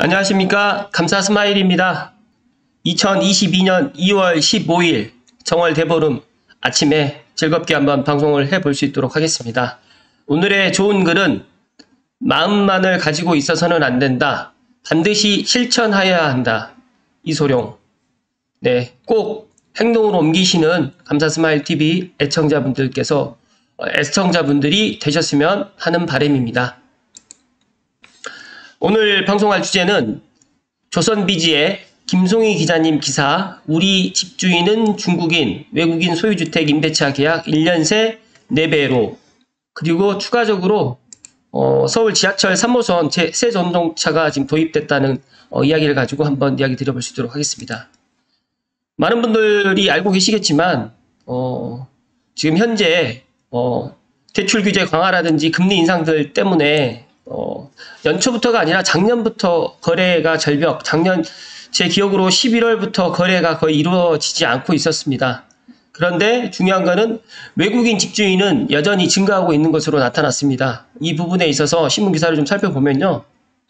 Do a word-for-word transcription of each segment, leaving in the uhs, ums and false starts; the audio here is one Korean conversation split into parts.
안녕하십니까. 감사 스마일입니다. 이천이십이 년 이월 십오일 정월 대보름 아침에 즐겁게 한번 방송을 해볼 수 있도록 하겠습니다. 오늘의 좋은 글은 마음만을 가지고 있어서는 안 된다. 반드시 실천하여야 한다. 이소룡. 네, 꼭 행동으로 옮기시는 감사 스마일 티비 애청자분들께서 애청자분들이 되셨으면 하는 바람입니다. 오늘 방송할 주제는 조선비지의 김송희 기자님 기사 우리 집주인은 중국인, 외국인 소유주택 임대차 계약 일 년 새 네 배로 그리고 추가적으로 어, 서울 지하철 삼 호선 새 전동차가 지금 도입됐다는 어, 이야기를 가지고 한번 이야기 드려볼 수 있도록 하겠습니다. 많은 분들이 알고 계시겠지만 어, 지금 현재 어, 대출 규제 강화라든지 금리 인상들 때문에 어, 연초부터가 아니라 작년부터 거래가 절벽, 작년 제 기억으로 십일월부터 거래가 거의 이루어지지 않고 있었습니다. 그런데 중요한 거는 외국인 집주인은 여전히 증가하고 있는 것으로 나타났습니다. 이 부분에 있어서 신문기사를 좀 살펴보면요.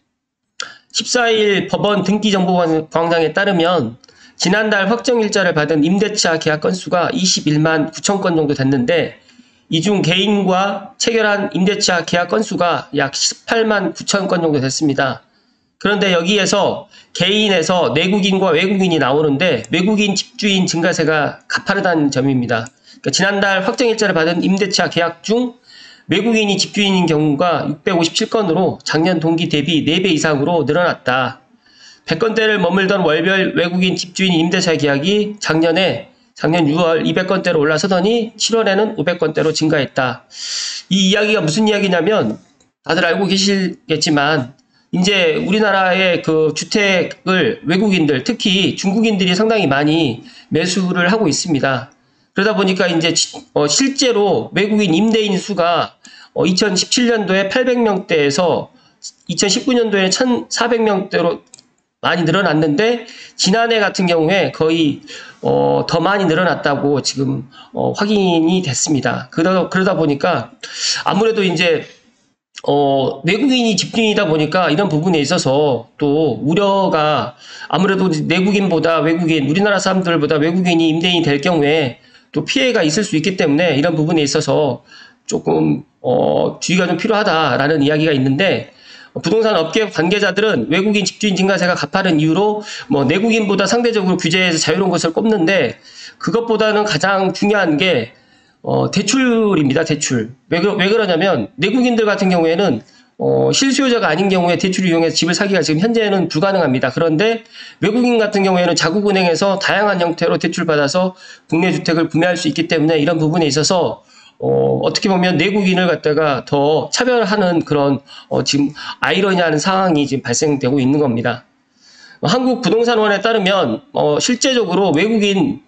십사일 법원 등기정보광장에 따르면 지난달 확정일자를 받은 임대차 계약 건수가 이십일만 구천 건 정도 됐는데 이 중 개인과 체결한 임대차 계약 건수가 약 십팔만 구천 건 정도 됐습니다. 그런데 여기에서 개인에서 내국인과 외국인이 나오는데 외국인 집주인 증가세가 가파르다는 점입니다. 그러니까 지난달 확정일자를 받은 임대차 계약 중 외국인이 집주인인 경우가 육백오십칠 건으로 작년 동기 대비 네 배 이상으로 늘어났다. 백 건대를 머물던 월별 외국인 집주인 임대차 계약이 작년에 작년 유월 이백 건대로 올라서더니 칠월에는 오백 건대로 증가했다. 이 이야기가 무슨 이야기냐면 다들 알고 계시겠지만 이제 우리나라의 그 주택을 외국인들 특히 중국인들이 상당히 많이 매수를 하고 있습니다. 그러다 보니까 이제 어 실제로 외국인 임대인 수가 어 이천십칠 년도에 팔백 명대에서 이천십구 년도에 천사백 명대로 많이 늘어났는데 지난해 같은 경우에 거의 어, 더 많이 늘어났다고 지금 어, 확인이 됐습니다. 그러다, 그러다 보니까 아무래도 이제 어, 외국인이 집주인이다 보니까 이런 부분에 있어서 또 우려가 아무래도 내국인보다 외국인, 우리나라 사람들보다 외국인이 임대인이 될 경우에 또 피해가 있을 수 있기 때문에 이런 부분에 있어서 조금 어, 주의가 좀 필요하다라는 이야기가 있는데 부동산 업계 관계자들은 외국인 집주인 증가세가 가파른 이유로 뭐 내국인보다 상대적으로 규제에서 자유로운 것을 꼽는데 그것보다는 가장 중요한 게 어, 대출입니다. 대출. 왜, 왜 그러냐면 내국인들 같은 경우에는 어, 실수요자가 아닌 경우에 대출을 이용해서 집을 사기가 지금 현재는 불가능합니다. 그런데 외국인 같은 경우에는 자국은행에서 다양한 형태로 대출받아서 국내 주택을 구매할 수 있기 때문에 이런 부분에 있어서 어, 어떻게 보면 내국인을 갖다가 더 차별하는 그런, 어, 지금 아이러니한 상황이 지금 발생되고 있는 겁니다. 어, 한국부동산원에 따르면, 어, 실제적으로 외국인들의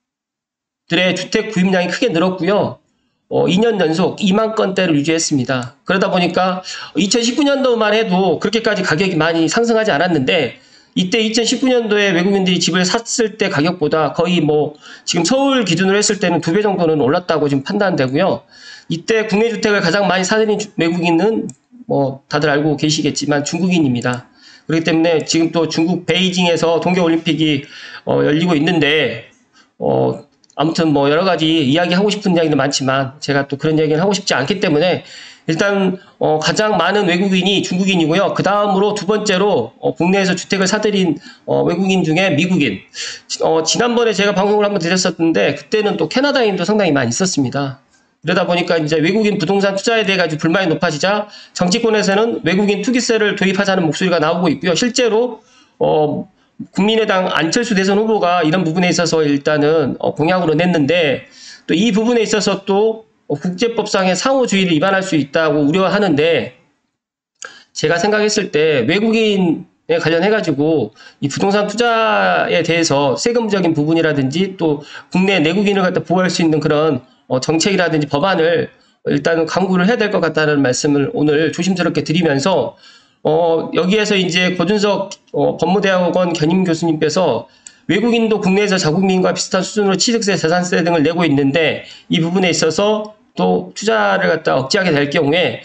주택 구입량이 크게 늘었고요. 어, 이 년 연속 이만 건대를 유지했습니다. 그러다 보니까 이천십구 년도만 해도 그렇게까지 가격이 많이 상승하지 않았는데, 이때 이천십구 년도에 외국인들이 집을 샀을 때 가격보다 거의 뭐 지금 서울 기준으로 했을 때는 두 배 정도는 올랐다고 지금 판단되고요. 이때 국내 주택을 가장 많이 사들인 외국인은 뭐 다들 알고 계시겠지만 중국인입니다. 그렇기 때문에 지금 또 중국 베이징에서 동계올림픽이 어 열리고 있는데 어 아무튼 뭐 여러 가지 이야기하고 싶은 이야기도 많지만 제가 또 그런 이야기를 하고 싶지 않기 때문에 일단 어 가장 많은 외국인이 중국인이고요. 그 다음으로 두 번째로 어 국내에서 주택을 사들인 어 외국인 중에 미국인. 어 지난번에 제가 방송을 한번 드렸었는데 그때는 또 캐나다인도 상당히 많이 있었습니다. 그러다 보니까 이제 외국인 부동산 투자에 대해 가지고 불만이 높아지자 정치권에서는 외국인 투기세를 도입하자는 목소리가 나오고 있고요. 실제로 어 국민의당 안철수 대선 후보가 이런 부분에 있어서 일단은 어 공약으로 냈는데 또 이 부분에 있어서 또 국제법상의 상호주의를 위반할 수 있다고 우려하는데 제가 생각했을 때 외국인에 관련해가지고 이 부동산 투자에 대해서 세금적인 부분이라든지 또 국내 내국인을 갖다 보호할 수 있는 그런 어 정책이라든지 법안을 일단은 강구를 해야 될 것 같다는 말씀을 오늘 조심스럽게 드리면서 어 여기에서 이제 고준석 어 법무대학원 견임 교수님께서 외국인도 국내에서 자국민과 비슷한 수준으로 취득세, 재산세 등을 내고 있는데 이 부분에 있어서 또 투자를 갖다 억제하게 될 경우에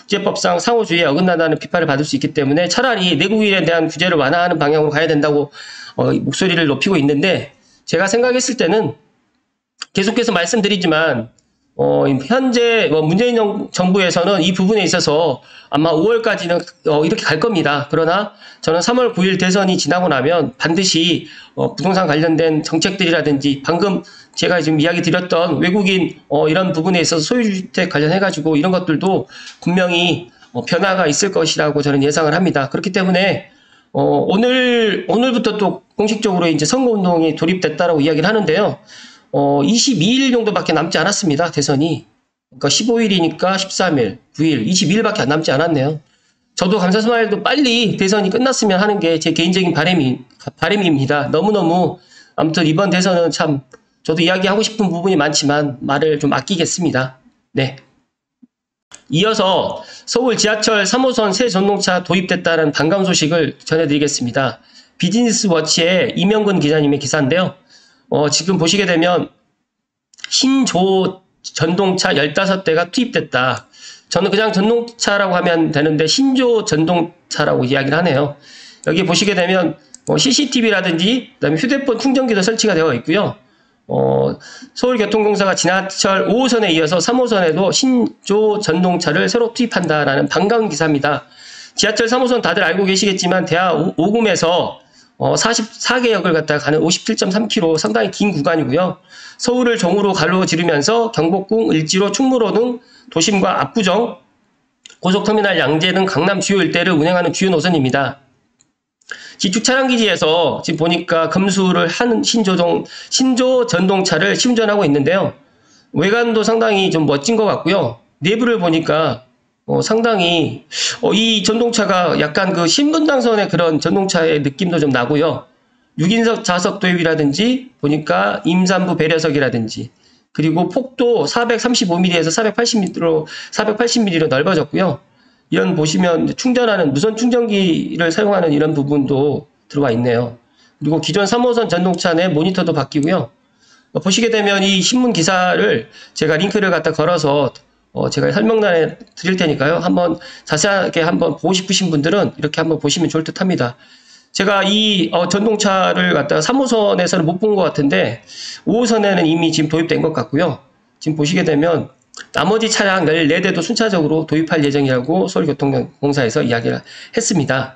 국제법상 상호주의에 어긋난다는 비판을 받을 수 있기 때문에 차라리 내국인에 대한 규제를 완화하는 방향으로 가야 된다고 어, 목소리를 높이고 있는데, 제가 생각했을 때는 계속해서 말씀드리지만 어, 현재 뭐 문재인 정부에서는 이 부분에 있어서 아마 오월까지는 어, 이렇게 갈 겁니다. 그러나 저는 삼월 구일 대선이 지나고 나면 반드시 어, 부동산 관련된 정책들이라든지 방금 제가 지금 이야기 드렸던 외국인 어, 이런 부분에 있어서 소유주택 관련해가지고 이런 것들도 분명히 어, 변화가 있을 것이라고 저는 예상을 합니다. 그렇기 때문에 어, 오늘 오늘부터 또 공식적으로 이제 선거운동이 돌입됐다라고 이야기를 하는데요. 어, 이십이일 정도밖에 남지 않았습니다. 대선이. 그러니까 십오일이니까 십삼일, 구일, 이십이일밖에 안 남지 않았네요. 저도 감사스마일도 빨리 대선이 끝났으면 하는 게 제 개인적인 바람이, 바람입니다. 너무너무 아무튼 이번 대선은 참 저도 이야기하고 싶은 부분이 많지만 말을 좀 아끼겠습니다. 네. 이어서 서울 지하철 삼호선 새 전동차 도입됐다는 반가운 소식을 전해드리겠습니다. 비즈니스 워치의 이명근 기자님의 기사인데요. 어, 지금 보시게 되면 신조 전동차 열다섯 대가 투입됐다. 저는 그냥 전동차라고 하면 되는데 신조 전동차라고 이야기를 하네요. 여기 보시게 되면 어, 씨씨티비라든지 그다음에 휴대폰 충전기도 설치가 되어 있고요. 어, 서울교통공사가 지하철 오호선에 이어서 삼호선에도 신조 전동차를 새로 투입한다라는 반가운 기사입니다. 지하철 삼호선 다들 알고 계시겠지만 대하 오금에서 어, 사십사 개역을 갖다가 가는 오십칠 점 삼 킬로미터 상당히 긴 구간이고요. 서울을 정으로 가로지르면서 경복궁, 을지로, 충무로 등 도심과 압구정, 고속터미널 양재 등 강남 주요 일대를 운행하는 주요 노선입니다. 지축 차량기지에서 지금 보니까 금수를 한 신조동, 신조 전동차를 시운전하고 있는데요. 외관도 상당히 좀 멋진 것 같고요. 내부를 보니까 어, 상당히 어, 이 전동차가 약간 그 신분당선의 그런 전동차의 느낌도 좀 나고요. 육 인석 좌석 도입이라든지 보니까 임산부 배려석이라든지 그리고 폭도 사백삼십오 밀리미터에서 사백팔십 밀리미터로 사백팔십 밀리미터로 넓어졌고요. 이런 보시면 충전하는 무선 충전기를 사용하는 이런 부분도 들어가 있네요. 그리고 기존 삼호선 전동차 내 모니터도 바뀌고요. 어, 보시게 되면 이 신문 기사를 제가 링크를 갖다 걸어서 어, 제가 설명란에 드릴 테니까요. 한번 자세하게 한번 보고 싶으신 분들은 이렇게 한번 보시면 좋을 듯 합니다. 제가 이 어, 전동차를 갖다가 삼호선에서는 못 본 것 같은데 오호선에는 이미 지금 도입된 것 같고요. 지금 보시게 되면 나머지 차량 열네 대도 순차적으로 도입할 예정이라고 서울교통공사에서 이야기를 했습니다.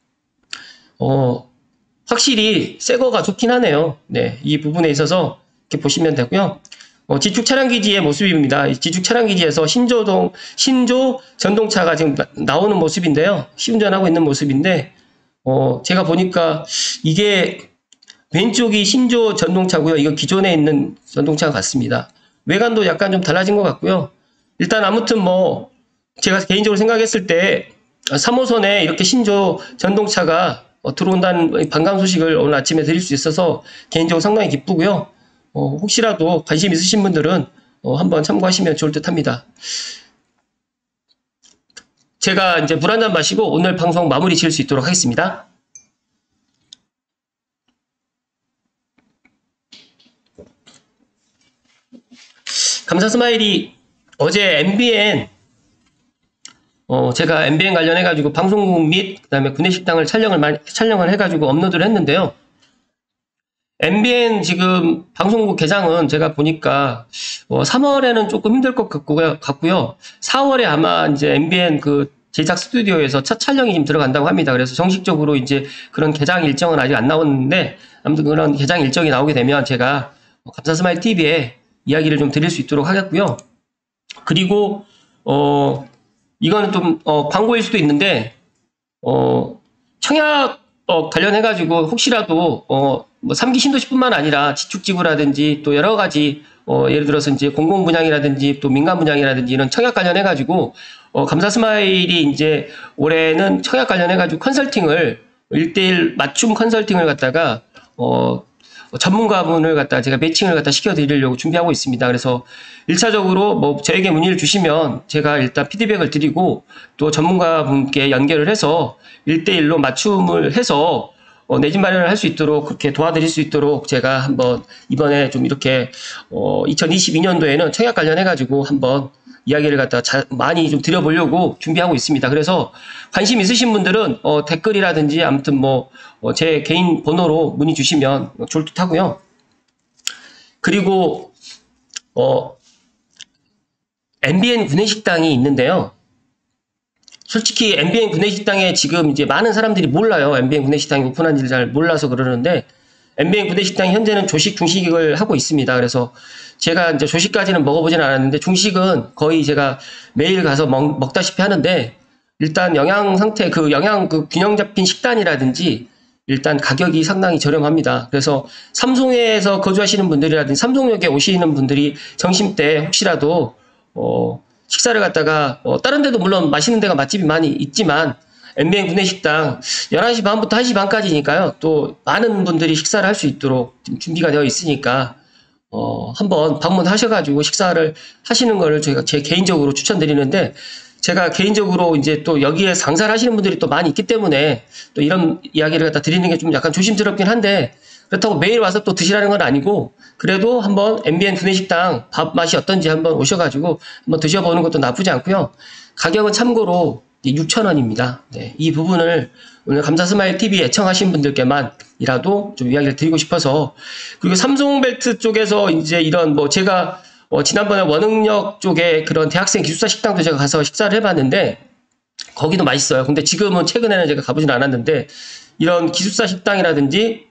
어, 확실히 새 거가 좋긴 하네요. 네, 이 부분에 있어서 이렇게 보시면 되고요. 어, 지축 차량기지의 모습입니다. 이 지축 차량기지에서 신조동, 신조 전동차가 지금 나, 나오는 모습인데요. 시운전하고 있는 모습인데, 어, 제가 보니까 이게 왼쪽이 신조 전동차고요. 이거 기존에 있는 전동차가 같습니다. 외관도 약간 좀 달라진 것 같고요. 일단 아무튼 뭐, 제가 개인적으로 생각했을 때, 삼호선에 이렇게 신조 전동차가 어, 들어온다는 반가운 소식을 오늘 아침에 드릴 수 있어서 개인적으로 상당히 기쁘고요. 어, 혹시라도 관심 있으신 분들은 어, 한번 참고하시면 좋을 듯 합니다. 제가 이제 물 한잔 마시고 오늘 방송 마무리 지을 수 있도록 하겠습니다. 감사 스마일이 어제 엠비엔 어, 제가 엠비엔 관련해가지고 방송국 및 그 다음에 구내식당을 촬영을 많이, 촬영을 해가지고 업로드를 했는데요. 엠비엔 지금 방송국 개장은 제가 보니까 어, 삼월에는 조금 힘들 것 같고요. 같고요. 사월에 아마 이제 엠비엔 그 제작 스튜디오에서 첫 촬영이 지금 들어간다고 합니다. 그래서 정식적으로 이제 그런 개장 일정은 아직 안 나오는데 아무튼 그런 개장 일정이 나오게 되면 제가 감사 스마일 티비에 이야기를 좀 드릴 수 있도록 하겠고요. 그리고 어 이거는 좀 어, 광고일 수도 있는데 어 청약 어, 관련해가지고 혹시라도 어, 뭐 삼 기 신도시뿐만 아니라 지축지구라든지 또 여러 가지 어, 예를 들어서 이제 공공 분양이라든지 또 민간 분양이라든지 이런 청약 관련해가지고 어, 감사 스마일이 이제 올해는 청약 관련해가지고 컨설팅을 일 대일 맞춤 컨설팅을 갖다가 어, 전문가분을 갖다 제가 매칭을 갖다 시켜드리려고 준비하고 있습니다. 그래서 일 차적으로 뭐 저에게 문의를 주시면 제가 일단 피드백을 드리고 또 전문가분께 연결을 해서 일 대일로 맞춤을 해서 어, 내 집 마련을 할 수 있도록 그렇게 도와드릴 수 있도록 제가 한번 이번에 좀 이렇게 어, 이천이십이 년도에는 청약 관련해가지고 한번 이야기를 갖다가 자, 많이 좀 드려보려고 준비하고 있습니다. 그래서 관심 있으신 분들은 어, 댓글이라든지 아무튼 뭐 제 어, 개인 번호로 문의 주시면 좋을 듯 하고요. 그리고 어, 엠비엔 구내식당이 있는데요. 솔직히 엠비엔 구내식당에 지금 이제 많은 사람들이 몰라요. 엠비엔 구내식당이 오픈한지를 잘 몰라서 그러는데, 엠비엔 구내식당이 현재는 조식, 중식을 하고 있습니다. 그래서 제가 이제 조식까지는 먹어보진 않았는데, 중식은 거의 제가 매일 가서 먹, 먹다시피 하는데, 일단 영양 상태, 그 영양 그 균형 잡힌 식단이라든지, 일단 가격이 상당히 저렴합니다. 그래서 삼송에서 거주하시는 분들이라든지, 삼송역에 오시는 분들이 점심 때 혹시라도, 어, 식사를 갖다가 어, 다른 데도 물론 맛있는 데가 맛집이 많이 있지만 엠비엔 구내식당 열한 시 반부터 한 시 반까지니까요. 또 많은 분들이 식사를 할 수 있도록 지금 준비가 되어 있으니까 어, 한번 방문하셔가지고 식사를 하시는 거를 저희가 제 개인적으로 추천드리는데, 제가 개인적으로 이제 또 여기에 장사를 하시는 분들이 또 많이 있기 때문에 또 이런 이야기를 갖다 드리는 게 좀 약간 조심스럽긴 한데, 그렇다고 매일 와서 또 드시라는 건 아니고, 그래도 한번 엠비엔 구내식당 밥 맛이 어떤지 한번 오셔가지고 한번 드셔보는 것도 나쁘지 않고요. 가격은 참고로 육천 원입니다. 네, 이 부분을 오늘 감사스마일티비 애청하신 분들께만이라도 좀 이야기를 드리고 싶어서. 그리고 삼성벨트 쪽에서 이제 이런 뭐 제가 어 지난번에 원흥역 쪽에 그런 대학생 기숙사 식당도 제가 가서 식사를 해봤는데 거기도 맛있어요. 근데 지금은 최근에는 제가 가보진 않았는데, 이런 기숙사 식당이라든지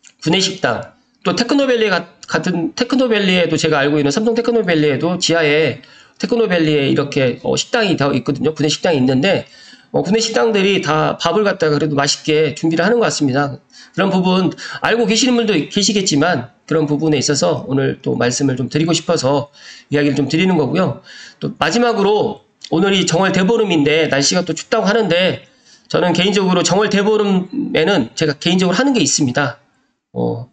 구내식당, 또 테크노밸리 같은, 테크노밸리에도 제가 알고 있는 삼성 테크노밸리에도 지하에 테크노밸리에 이렇게 어 식당이 되어 있거든요. 구내식당이 있는데 어 구내식당들이 다 밥을 갖다가 그래도 맛있게 준비를 하는 것 같습니다. 그런 부분 알고 계시는 분도 계시겠지만, 그런 부분에 있어서 오늘 또 말씀을 좀 드리고 싶어서 이야기를 좀 드리는 거고요. 또 마지막으로 오늘이 정월 대보름인데 날씨가 또 춥다고 하는데, 저는 개인적으로 정월 대보름에는 제가 개인적으로 하는 게 있습니다. 어,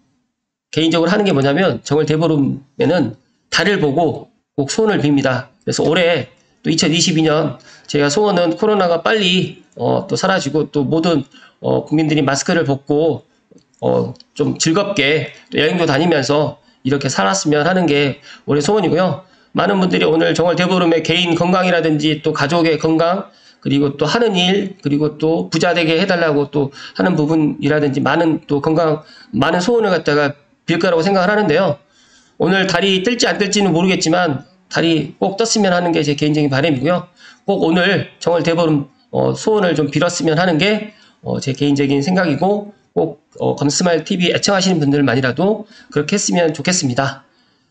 개인적으로 하는 게 뭐냐면, 정월 대보름에는 달을 보고 꼭 소원을 빕니다. 그래서 올해 또 이천이십이 년 제가 소원은 코로나가 빨리 어, 또 사라지고 또 모든 어, 국민들이 마스크를 벗고 어, 좀 즐겁게 또 여행도 다니면서 이렇게 살았으면 하는 게 올해 소원이고요. 많은 분들이 오늘 정월 대보름에 개인 건강이라든지 또 가족의 건강, 그리고 또 하는 일, 그리고 또 부자 되게 해달라고 또 하는 부분이라든지 많은 또 건강, 많은 소원을 갖다가 빌 거라고 생각을 하는데요. 오늘 달이 뜰지 안 뜰지는 모르겠지만 달이 꼭 떴으면 하는 게 제 개인적인 바람이고요. 꼭 오늘 정월 대보름 어, 소원을 좀 빌었으면 하는 게 제 어, 개인적인 생각이고, 꼭 어, 감스마일티비 애청하시는 분들만이라도 그렇게 했으면 좋겠습니다.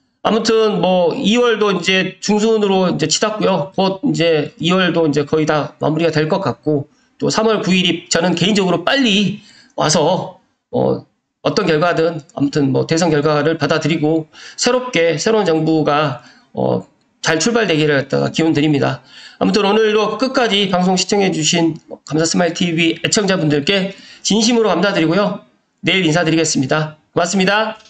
아무튼 뭐 이월도 이제 중순으로 이제 치닫고요. 곧 이제 이월도 이제 거의 다 마무리가 될 것 같고, 또 삼월 구일이 저는 개인적으로 빨리 와서 어, 어떤 결과든 아무튼 뭐 대선 결과를 받아들이고 새롭게 새로운 정부가 어, 잘 출발되기를 갖다가 기원 드립니다. 아무튼 오늘도 끝까지 방송 시청해주신 감사스마일티비 애청자분들께 진심으로 감사드리고요. 내일 인사드리겠습니다. 고맙습니다.